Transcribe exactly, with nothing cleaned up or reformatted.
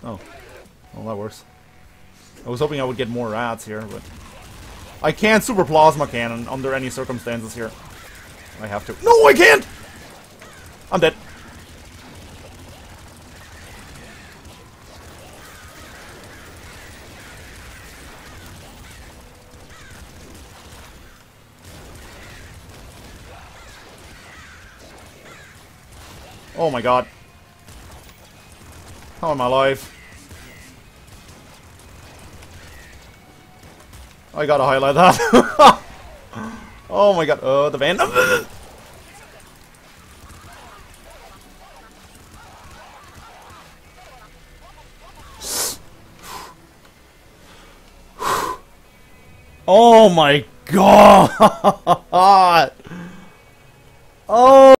Oh. Well, that works. I was hoping I would get more rats here, but... I can't Super Plasma Cannon under any circumstances here. I have to. No, I can't! I'm dead. Oh my god. How am I alive? I gotta highlight that. Oh my god. Oh, the van. Oh my god.